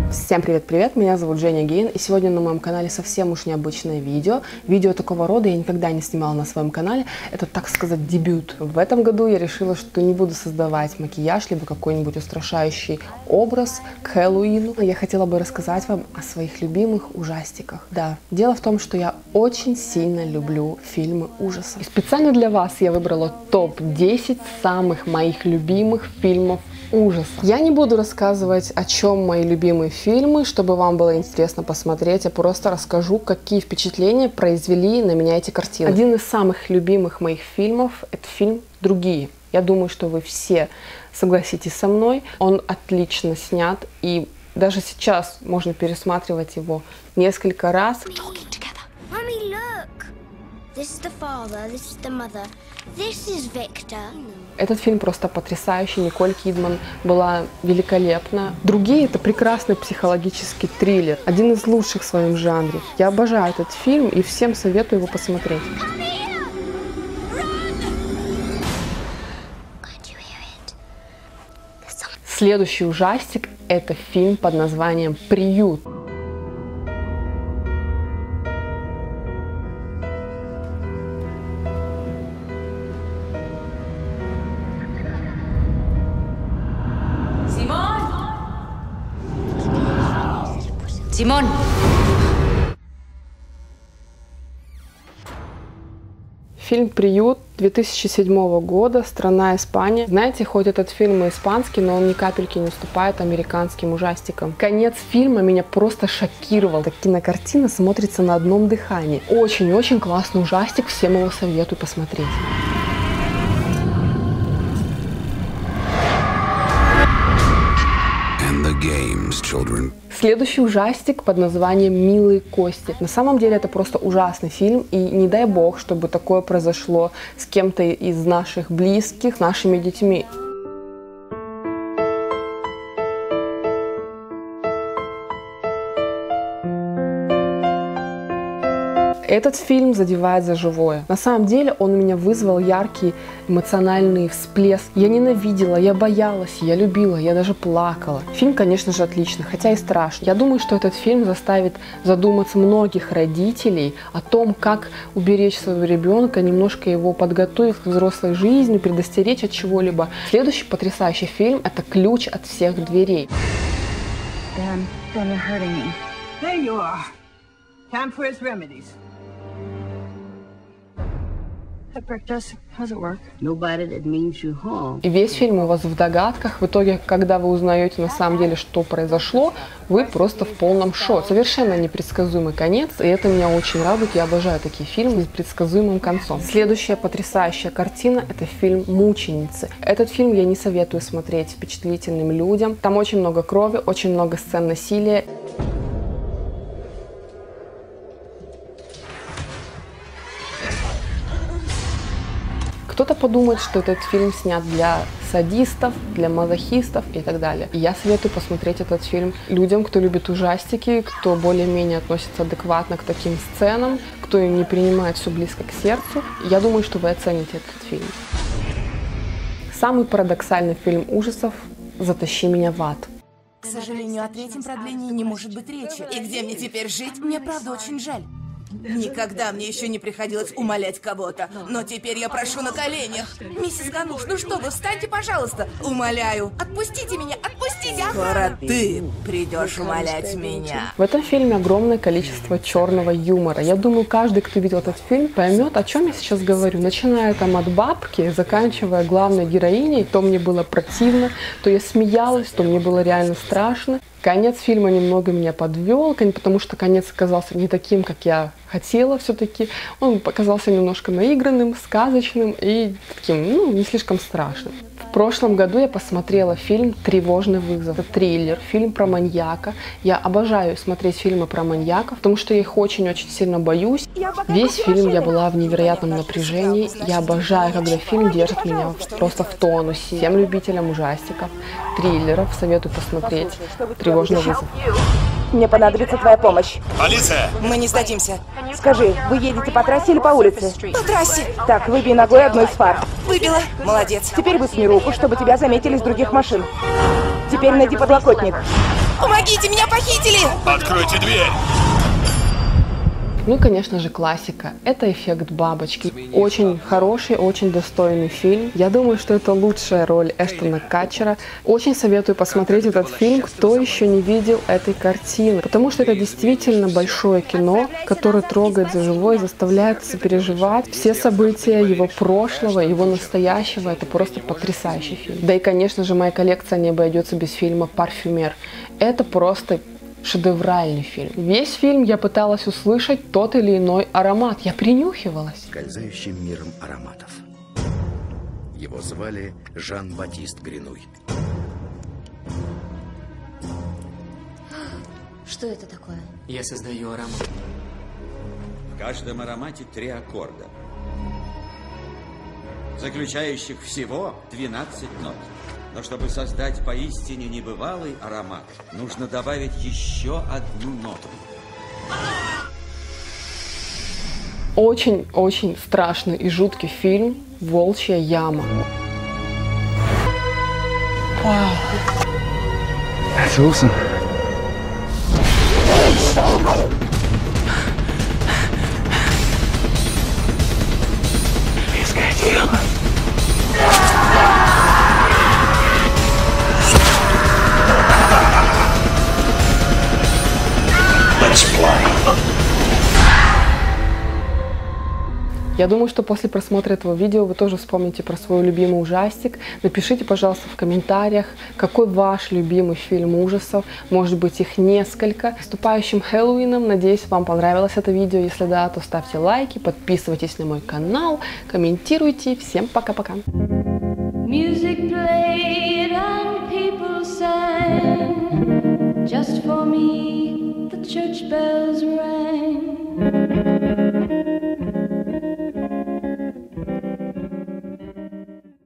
Всем привет-привет, меня зовут Женя Гейн, и сегодня на моем канале совсем уж необычное видео. Видео такого рода я никогда не снимала на своем канале, это, так сказать, дебют. В этом году я решила, что не буду создавать макияж, либо какой-нибудь устрашающий образ к Хэллоуину. Я хотела бы рассказать вам о своих любимых ужастиках. Да, дело в том, что я очень сильно люблю фильмы ужасов. И специально для вас я выбрала топ-10 самых моих любимых фильмов ужасов. Я не буду рассказывать, о чем мои любимые фильмы, чтобы вам было интересно посмотреть. Я просто расскажу, какие впечатления произвели на меня эти картины. Один из самых любимых моих фильмов – это фильм «Другие». Я думаю, что вы все согласитесь со мной. Он отлично снят, и даже сейчас можно пересматривать его несколько раз. Этот фильм просто потрясающий. Николь Кидман была великолепна. «Другие» — это прекрасный психологический триллер. Один из лучших в своем жанре. Я обожаю этот фильм и всем советую его посмотреть. Следующий ужастик — это фильм под названием «Приют». Симон! Фильм «Приют» 2007 года, страна Испания. Знаете, хоть этот фильм и испанский, но он ни капельки не уступает американским ужастикам. Конец фильма меня просто шокировал. Так кинокартина смотрится на одном дыхании. Очень-очень классный ужастик, всем его советую посмотреть. Следующий ужастик под названием «Милые кости». На самом деле это просто ужасный фильм, и не дай бог, чтобы такое произошло с кем-то из наших близких, нашими детьми. Этот фильм задевает за живое. На самом деле он у меня вызвал яркий эмоциональный всплеск. Я ненавидела, я боялась, я любила, я даже плакала. Фильм, конечно же, отличный, хотя и страшный. Я думаю, что этот фильм заставит задуматься многих родителей о том, как уберечь своего ребенка, немножко его подготовить к взрослой жизни, предостеречь от чего-либо. Следующий потрясающий фильм – это «Ключ от всех дверей». И весь фильм у вас в догадках. В итоге, когда вы узнаете на самом деле, что произошло, вы просто в полном шоке. Совершенно непредсказуемый конец, и это меня очень радует. Я обожаю такие фильмы с предсказуемым концом. Следующая потрясающая картина – это фильм «Мученицы». Этот фильм я не советую смотреть впечатлительным людям. Там очень много крови, очень много сцен насилия. Кто-то подумает, что этот фильм снят для садистов, для мазохистов и так далее. И я советую посмотреть этот фильм людям, кто любит ужастики, кто более-менее относится адекватно к таким сценам, кто не принимает все близко к сердцу. Я думаю, что вы оцените этот фильм. Самый парадоксальный фильм ужасов «Затащи меня в ад». К сожалению, о третьем продлении не может быть речи. И где мне теперь жить? Мне правда очень жаль. Никогда мне еще не приходилось умолять кого-то, но теперь я прошу на коленях. Миссис Гануш, ну что вы, встаньте, пожалуйста. Умоляю, отпустите меня, отпустите. Скоро ты придешь умолять меня. В этом фильме огромное количество черного юмора. Я думаю, каждый, кто видел этот фильм, поймет, о чем я сейчас говорю. Начиная там от бабки, заканчивая главной героиней, то мне было противно, то я смеялась, то мне было реально страшно. Конец фильма немного меня подвел, потому что конец оказался не таким, как я хотела все-таки. Он показался немножко наигранным, сказочным и таким, не слишком страшным. В прошлом году я посмотрела фильм «Тревожный вызов». Это триллер, фильм про маньяка. Я обожаю смотреть фильмы про маньяков, потому что я их очень-очень сильно боюсь. Весь фильм я была в невероятном напряжении. Я обожаю, когда фильм держит меня просто в тонусе. Всем любителям ужастиков, триллеров советую посмотреть «Тревожный вызов». Мне понадобится твоя помощь. Полиция! Мы не сдадимся. Скажи, вы едете по трассе или по улице? По трассе. Так, выбей ногой одну из фар. Выбила. Молодец. Теперь высуни руку, чтобы тебя заметили с других машин. Теперь найди подлокотник. Помогите, меня похитили! Откройте дверь! Ну и, конечно же, классика. Это «Эффект бабочки». Очень хороший, очень достойный фильм. Я думаю, что это лучшая роль Эштона Катчера. Очень советую посмотреть этот фильм, кто еще не видел этой картины. Потому что это действительно большое кино, которое трогает за живое, заставляет сопереживать все события его прошлого, его настоящего. Это просто потрясающий фильм. Да и, конечно же, моя коллекция не обойдется без фильма «Парфюмер». Это просто шедевральный фильм. Весь фильм я пыталась услышать тот или иной аромат. Я принюхивалась. Скользающим миром ароматов. Его звали Жан-Батист Гринуй. Что это такое? Я создаю аромат. В каждом аромате 3 аккорда, заключающих всего 12 нот. Но чтобы создать поистине небывалый аромат, нужно добавить еще одну ноту. Очень-очень страшный и жуткий фильм «Волчья яма». That's awesome. Я думаю, что после просмотра этого видео вы тоже вспомните про свой любимый ужастик. Напишите, пожалуйста, в комментариях, какой ваш любимый фильм ужасов. Может быть, их несколько. С наступающим Хэллоуином. Надеюсь, вам понравилось это видео. Если да, то ставьте лайки, подписывайтесь на мой канал, комментируйте. Всем пока-пока. Music played and people sang. Just for me, the church bells rang.